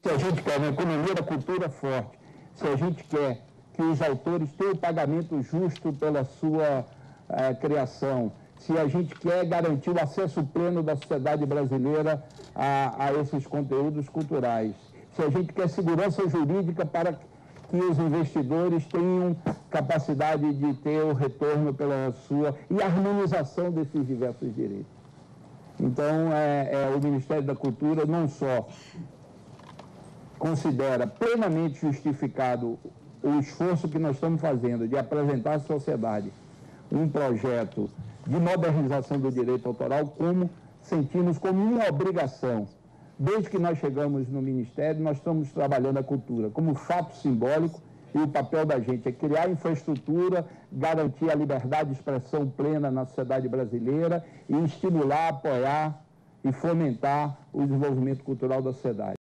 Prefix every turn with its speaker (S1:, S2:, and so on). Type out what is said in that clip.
S1: Se a gente quer uma economia da cultura forte, se a gente quer que os autores tenham o pagamento justo pela sua criação, se a gente quer garantir o acesso pleno da sociedade brasileira a esses conteúdos culturais, se a gente quer segurança jurídica para que os investidores tenham capacidade de ter o retorno pela sua e harmonização desses diversos direitos. Então, o Ministério da Cultura não só considera plenamente justificado o esforço que nós estamos fazendo de apresentar à sociedade um projeto de modernização do direito autoral, como sentimos como uma obrigação. Desde que nós chegamos no Ministério, nós estamos trabalhando a cultura como fato simbólico, e o papel da gente é criar infraestrutura, garantir a liberdade de expressão plena na sociedade brasileira e estimular, apoiar e fomentar o desenvolvimento cultural da sociedade.